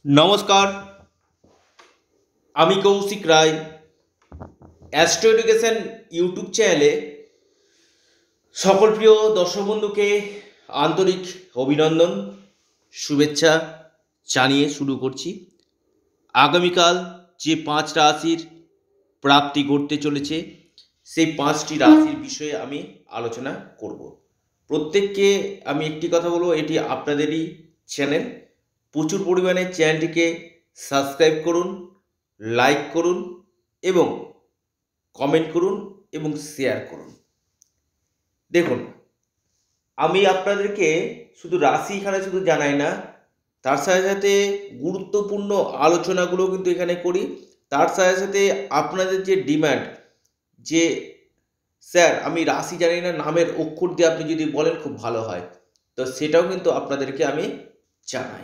নমস্কার, আমি Koushik Roy. Astro education YouTube চ্যানেলে সকল প্রিয় দর্শক বন্ধুকে আন্তরিক অভিনন্দন, শুভেচ্ছা জানিয়ে শুরু করছি। আগামীকাল যে 5 রাশির প্রাপ্তি ঘটতে চলেছে সেই 5টি রাশির বিষয়ে আমি আলোচনা করব। প্রত্যেককে আমি একটি কথা বলবো, এটি আপনাদেরই চ্যানেল। প্রচুর পরিমাণে চ্যানেলটিকে সাবস্ক্রাইব করুন, লাইক করুন এবং কমেন্ট করুন এবং শেয়ার করুন। দেখুন, আমি আপনাদেরকে শুধু রাশি এখানে শুধু জানাই না, তার সাথে সাথে গুরুত্বপূর্ণ আলোচনাগুলো কিন্তু এখানে করি। তার সাথে সাথে আপনাদের যে ডিমান্ড যে স্যার আমি রাশি জানি না, নামের অক্ষর দিয়ে আপনি যদি বলেন খুব ভালো হয়, তো সেটাও কিন্তু আপনাদেরকে আমি জানাই।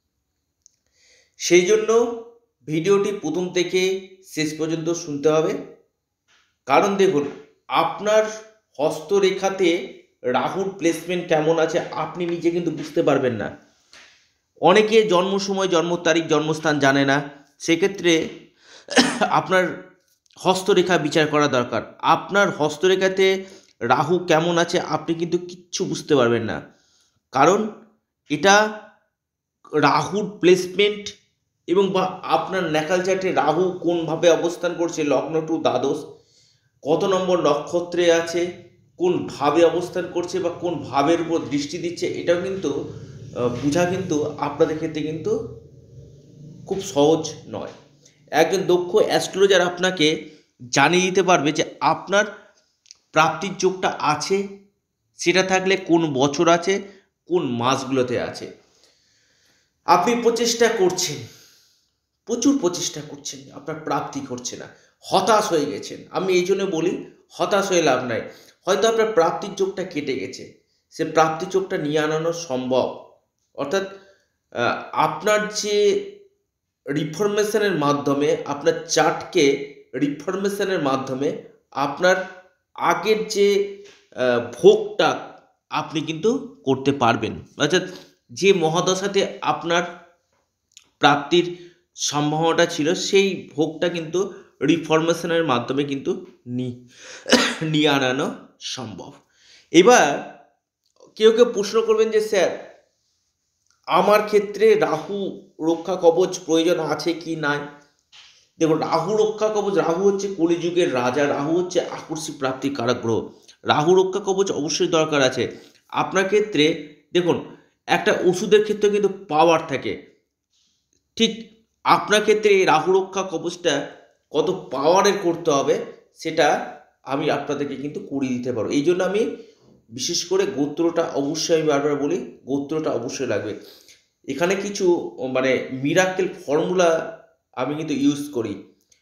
সেই জন্য ভিডিওটি প্রথম থেকে শেষ পর্যন্ত শুনতে হবে। কারণ দেখুন, আপনার হস্তরেখাতে রাহুর প্লেসমেন্ট কেমন আছে আপনি নিজে কিন্তু বুঝতে পারবেন না। অনেকে জন্ম সময়, জন্ম তারিখ, জন্মস্থান জানে না। সেক্ষেত্রে আপনার হস্তরেখা বিচার করা দরকার। আপনার হস্তরেখাতে রাহু কেমন আছে আপনি কিন্তু কিচ্ছু বুঝতে পারবেন না। কারণ এটা রাহুর প্লেসমেন্ট এবং বা আপনার ন্যাকাল চার্টে রাহু কোনভাবে অবস্থান করছে, লগ্ন টু দ্বাদশ, কত নম্বর নক্ষত্রে আছে, কোন ভাবে অবস্থান করছে বা কোন ভাবের উপর দৃষ্টি দিচ্ছে, এটাও কিন্তু বোঝা কিন্তু আপনাদের ক্ষেত্রে কিন্তু খুব সহজ নয়। একজন দক্ষ অ্যাস্ট্রোলজার আপনাকে জানিয়ে দিতে পারবে যে আপনার প্রাপ্তির যোগটা আছে, সেটা থাকলে কোন বছর আছে, কোন মাসগুলোতে আছে। আপনি প্রচেষ্টা করছেন, প্রচুর প্রচেষ্টা করছেন, আপনার প্রাপ্তি ঘটছে না, হতাশ হয়ে গেছেন। আমি এই জন্য বলি, হতাশ হয়ে লাভ নাই। হয়তো আপনার প্রাপ্তির যোগটা কেটে গেছে, সে প্রাপ্তি যোগটা নিয়ে আনানো সম্ভব। অর্থাৎ আপনার যে রিফরমেশনের মাধ্যমে, আপনার চার্টকে রিফরমেশনের মাধ্যমে আপনার আগের যে ভোগটা আপনি কিন্তু করতে পারবেন। অর্থাৎ যে মহাদশাতে আপনার প্রাপ্তির সম্ভাবনাটা ছিল, সেই ভোগটা কিন্তু রিফরমেশনের মাধ্যমে কিন্তু নিয়ে আনানো সম্ভব। এবার কেউ কেউ প্রশ্ন করবেন যে স্যার আমার ক্ষেত্রে রাহু রক্ষা কবচ প্রয়োজন আছে কি নাই। দেখুন, রাহু রক্ষা কবচ, রাহু হচ্ছে কলিযুগের রাজা, রাহু হচ্ছে আকস্মিক প্রাপ্তি কারক গ্রহ। রাহু রক্ষা কবচ অবশ্যই দরকার আছে আপনার ক্ষেত্রে। দেখুন, একটা ওষুধের ক্ষেত্রে কিন্তু পাওয়ার থাকে, ঠিক আপনার ক্ষেত্রে এই রাহু রক্ষা কবচটা কত পাওয়ারের করতে হবে সেটা আমি আপনাদেরকে কিন্তু করিয়ে দিতে পারবো। এই জন্য আমি বিশেষ করে গোত্রটা অবশ্যই, আমি বারবার বলি, গোত্রটা অবশ্যই লাগবে। এখানে কিছু মিরাকেল ফর্মুলা আমি কিন্তু ইউজ করি।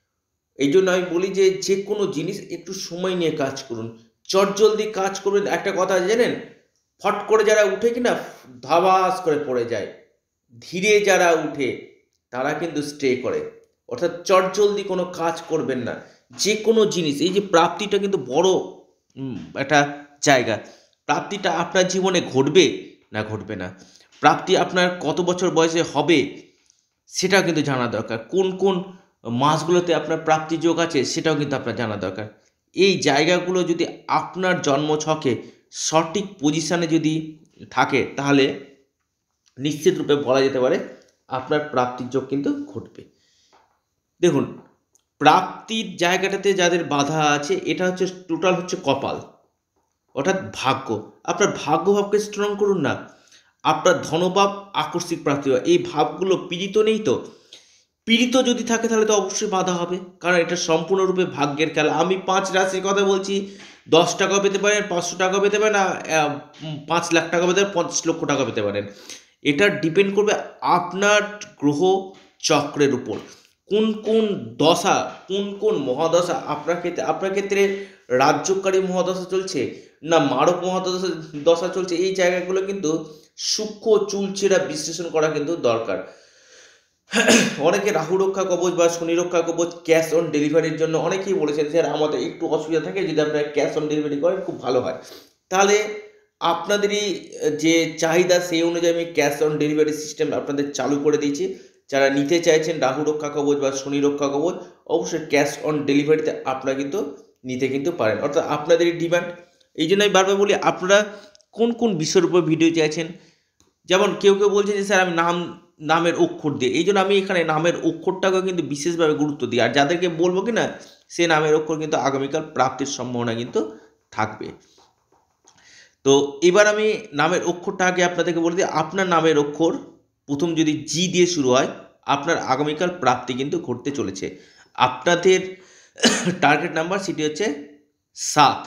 এই জন্য আমি বলি যে যে কোনো জিনিস একটু সময় নিয়ে কাজ করুন, চটজলদি কাজ করবেন। একটা কথা জানেন, ফট করে যারা উঠে কিনা ধাবাস করে পড়ে যায়, ধীরে যারা উঠে তারা কিন্তু স্টে করে। অর্থাৎ চটজলদি কোনো কাজ করবেন না। যে কোনো জিনিস, এই যে প্রাপ্তিটা কিন্তু বড় একটা জায়গা। প্রাপ্তিটা আপনার জীবনে ঘটবে না ঘটবে না, প্রাপ্তি আপনার কত বছর বয়সে হবে সেটাও কিন্তু জানা দরকার। কোন কোন মাসগুলোতে আপনার প্রাপ্তি যোগ আছে সেটাও কিন্তু আপনার জানা দরকার। এই জায়গাগুলো যদি আপনার জন্মছকে সঠিক পজিশানে যদি থাকে, তাহলে নিশ্চিত রূপে বলা যেতে পারে আপনার প্রাপ্তির যোগ কিন্তু ঘটবে। দেখুন, প্রাপ্তির জায়গাটাতে যাদের বাধা আছে, এটা হচ্ছে টোটাল হচ্ছে কপাল, অর্থাৎ ভাগ্য। আপনার ভাগ্যভাবকে স্ট্রং করুন না। আপনার ধনভাব, আকস্মিক প্রাপ্তি, এই ভাবগুলো পীড়িত নেই তো। পীড়িত যদি থাকে তাহলে তো অবশ্যই বাধা হবে, কারণ এটা সম্পূর্ণরূপে ভাগ্যের খেলা। আমি 5 রাশির কথা বলছি, 10 টাকা পেতে পারেন, 500 টাকা পেতে পারেন, 5 লাখ টাকা পেতে পারেন, 50 লক্ষ টাকা পেতে পারেন। এটা ডিপেন্ড করবে আপনার গ্রহ চক্রের উপর, কোন কোন দশা, কোন কোন মহাদশা আপনার ক্ষেত্রে রাজ্যকারী মহাদশা চলছে না মারক মহাদশা চলছে। এই জায়গাগুলো কিন্তু সূক্ষ্ম চুলচেরা বিশ্লেষণ করা কিন্তু দরকার। অনেকে রাহু রক্ষা কবচ বা শনি রক্ষা কবচ ক্যাশ অন ডেলিভারির জন্য অনেকেই বলেছেন স্যার আমাদের একটু অসুবিধা থাকে, যদি আপনারা ক্যাশ অন ডেলিভারি করেন খুব ভালো হয়। তাহলে আপনাদেরই যে চাহিদা সেই অনুযায়ী আমি ক্যাশ অন ডেলিভারি সিস্টেম আপনাদের চালু করে দিয়েছি। যারা নিতে চাইছেন রাহু রক্ষা কবচ বা শনি রক্ষা কবচ, অবশ্যই ক্যাশ অন ডেলিভারিতে আপনারা কিন্তু নিতে কিন্তু পারেন, অর্থাৎ আপনাদেরই ডিমান্ড। এই জন্য আমি বারবার বলি আপনারা কোন কোন বিষয়ের উপর ভিডিও চাইছেন। যেমন কেউ কেউ বলছে যে স্যার আমি নামের অক্ষর দিয়ে, এই জন্য আমি এখানে নামের অক্ষরটাকেও কিন্তু বিশেষভাবে গুরুত্ব দিই। আর যাদেরকে বলবো কি না সে নামের অক্ষর কিন্তু আগামীকাল প্রাপ্তির সম্ভাবনা কিন্তু থাকবে। তো এবার আমি নামের অক্ষরটা আগে আপনাদেরকে বলে দিই। আপনার নামের অক্ষর প্রথম যদি জি দিয়ে শুরু হয়, আপনার আগামীকাল প্রাপ্তি কিন্তু ঘটতে চলেছে। আপনাদের টার্গেট নাম্বার সেটি হচ্ছে 7।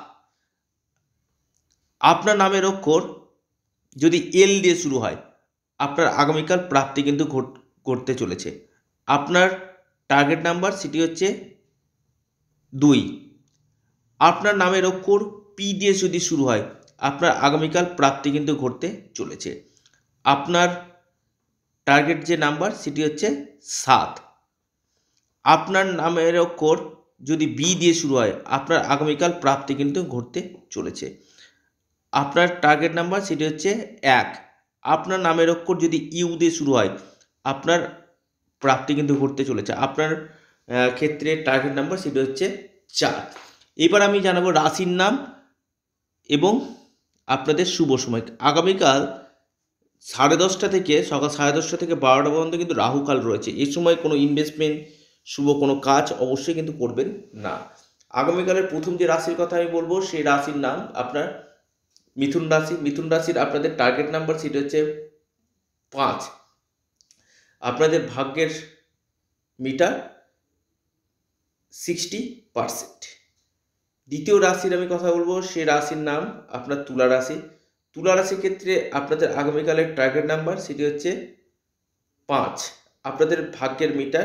আপনার নামের অক্ষর যদি এল দিয়ে শুরু হয়, আপনার আগামীকাল প্রাপ্তি কিন্তু ঘটতে চলেছে। আপনার টার্গেট নাম্বার সেটি হচ্ছে 2। আপনার নামের অক্ষর পি দিয়ে যদি শুরু হয়, আপনার আগামীকাল প্রাপ্তি কিন্তু ঘটতে চলেছে। আপনার টার্গেট যে নাম্বার সেটি হচ্ছে 7। আপনার নামের অক্ষর যদি বি দিয়ে শুরু হয়, আপনার আগামীকাল প্রাপ্তি কিন্তু ঘটতে চলেছে। আপনার টার্গেট নাম্বার সেটি হচ্ছে 1। আপনার নামের অক্ষর যদি ইউ দিয়ে শুরু হয়, আপনার প্রাপ্তি কিন্তু ঘটতে চলেছে। আপনার ক্ষেত্রে টার্গেট নাম্বার সেটি হচ্ছে 4। এবার আমি জানাবো রাশির নাম এবং আপনাদের শুভ সময়। আগামীকাল 10:30 থেকে সকাল 10:30 থেকে 12টা পর্যন্ত কিন্তু রাহুকাল রয়েছে। এই সময় কোনো ইনভেস্টমেন্ট, শুভ কোনো কাজ অবশ্যই কিন্তু করবেন না। আগামীকালের প্রথম যে রাশির কথা আমি বলবো সেই রাশির নাম আপনার মিথুন রাশি। মিথুন রাশির আপনাদের টার্গেট নাম্বার সেটা হচ্ছে 5। আপনাদের ভাগ্যের মিটার 60%। দ্বিতীয় রাশির আমি কথা বলবো সেই রাশির নাম আপনার তুলা রাশি। তুলা রাশির ক্ষেত্রে আপনাদের আগামীকালের টার্গেট নাম্বার সেটি হচ্ছে 5। আপনাদের ভাগ্যের মিটার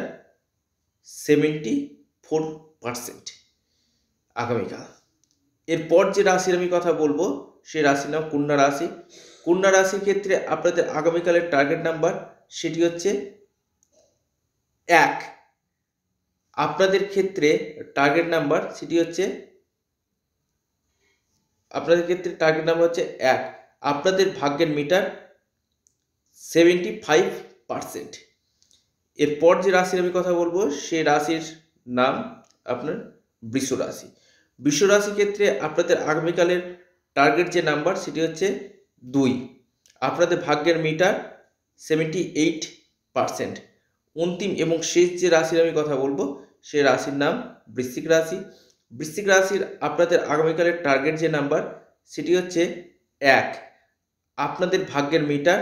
74% আগামীকাল। এরপর যে রাশির আমি কথা বলবো সেই রাশির নাম কন্যা রাশি। কন্যা রাশির ক্ষেত্রে আপনাদের আগামীকালের টার্গেট নাম্বার সেটি হচ্ছে 1। আপনাদের ক্ষেত্রে টার্গেট নাম্বার সেটি হচ্ছে আপনাদের ক্ষেত্রে টার্গেট নাম্বার হচ্ছে 1। আপনাদের ভাগ্যের মিটার 75%। এরপর যে রাশির আমি কথা বলবো সেই রাশির নাম আপনার বৃষ রাশি। বৃষ রাশির ক্ষেত্রে আপনাদের আগামীকালের টার্গেট যে নাম্বার সেটি হচ্ছে 2। আপনাদের ভাগ্যের মিটার 78%। অন্তিম এবং শেষ যে রাশির আমি কথা বলবো সেই রাশির নাম বৃশ্চিক রাশি। বৃশ্চিক রাশির আপনাদের আগামীকালের টার্গেট যে নাম্বার সেটি হচ্ছে 1। আপনাদের ভাগ্যের মিটার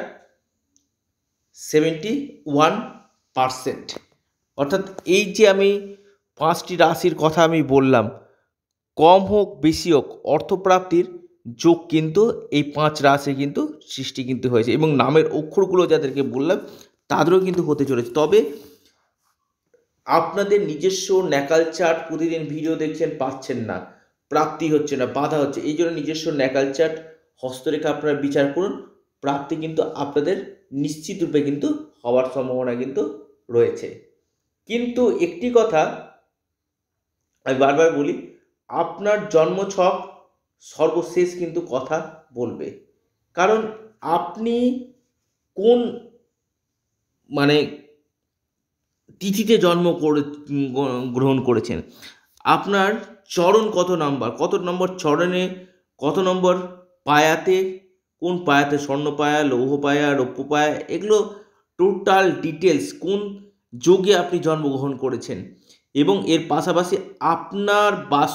71%। অর্থাৎ এই যে আমি 5টি রাশির কথা আমি বললাম, কম হোক বেশি হোক অর্থপ্রাপ্তির যোগ কিন্তু এই 5 রাশি কিন্তু সৃষ্টি কিন্তু হয়েছে, এবং নামের অক্ষরগুলো যাদেরকে বললাম তাদেরও কিন্তু হতে চলেছে। তবে আপনাদের নিজস্ব ন্যাকাল চার্ট প্রতিদিন ভিডিও দেখছেন, পাচ্ছেন না, প্রাপ্তি হচ্ছে না, বাধা হচ্ছে, এই জন্য নিজস্ব ন্যাকাল চার্ট হস্তরেখা আপনারা বিচার করুন। প্রাপ্তি কিন্তু আপনাদের নিশ্চিত রূপে কিন্তু হওয়ার সম্ভাবনা কিন্তু রয়েছে। কিন্তু একটি কথা আমি বারবার বলি, আপনার জন্মছক সর্বশেষ কিন্তু কথা বলবে। কারণ আপনি কোন মানে তিথিতে জন্ম গ্রহণ করেছেন, আপনার চরণ কত নম্বর চরণে, কত নম্বর পায়াতে, কোন পায়াতে, স্বর্ণ পায়া, লৌহ পায়া, রৌপ্য পায়া, এগুলো টোটাল ডিটেলস, কোন যোগে আপনি জন্মগ্রহণ করেছেন, এবং এর পাশাপাশি আপনার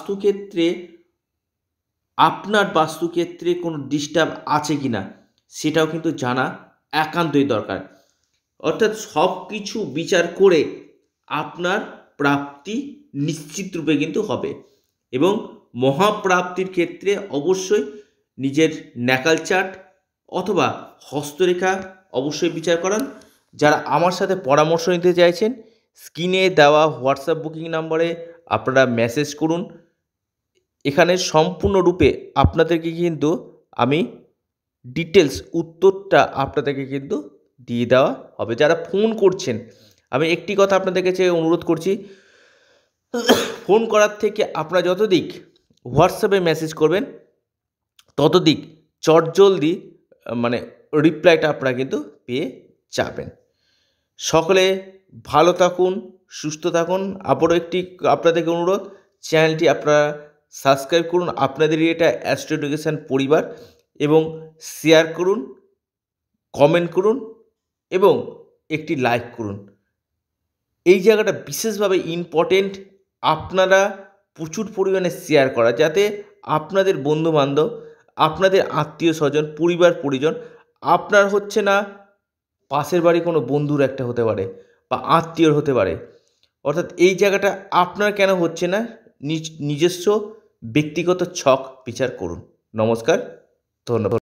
বাস্তুক্ষেত্রে কোনো ডিস্টার্ব আছে কি না সেটাও কিন্তু জানা একান্তই দরকার। অর্থাৎ সব কিছু বিচার করে আপনার প্রাপ্তি নিশ্চিত রূপে কিন্তু হবে, এবং মহাপ্রাপ্তির ক্ষেত্রে অবশ্যই নিজের ন্যাকাল চার্ট অথবা হস্তরেখা অবশ্যই বিচার করান। যারা আমার সাথে পরামর্শ নিতে চাইছেন, স্ক্রিনে দেওয়া হোয়াটসঅ্যাপ বুকিং নাম্বারে আপনারা মেসেজ করুন। এখানে সম্পূর্ণরূপে আপনাদেরকে কিন্তু আমি ডিটেলস উত্তরটা আপনাদেরকে কিন্তু দিয়ে দেওয়া হবে। যারা ফোন করছেন, আমি একটি কথা আপনাদের কাছে অনুরোধ করছি, ফোন করার থেকে আপনারা যতদিক হোয়াটসঅ্যাপে মেসেজ করবেন ততদিক চটজলদি রিপ্লাইটা আপনারা কিন্তু পেয়ে যাবেন। সকলে ভালো থাকুন, সুস্থ থাকুন। আবারও একটি আপনাদেরকে অনুরোধ, চ্যানেলটি আপনারা সাবস্ক্রাইব করুন। আপনাদেরই এটা অ্যাস্ট্রো এডুকেশন পরিবার, এবং শেয়ার করুন, কমেন্ট করুন এবং একটি লাইক করুন। এই জায়গাটা বিশেষভাবে ইম্পর্টেন্ট, আপনারা প্রচুর পরিমাণে শেয়ার করা, যাতে আপনাদের বন্ধুবান্ধব, আপনাদের আত্মীয় স্বজন, পরিবার পরিজন, আপনার হচ্ছে না পাশের বাড়ি কোনো বন্ধুর একটা হতে পারে বা আত্মীয়র হতে পারে, অর্থাৎ এই জায়গাটা আপনার কেন হচ্ছে না, নিজস্ব ব্যক্তিগত ছক বিচার করুন। নমস্কার, ধন্যবাদ।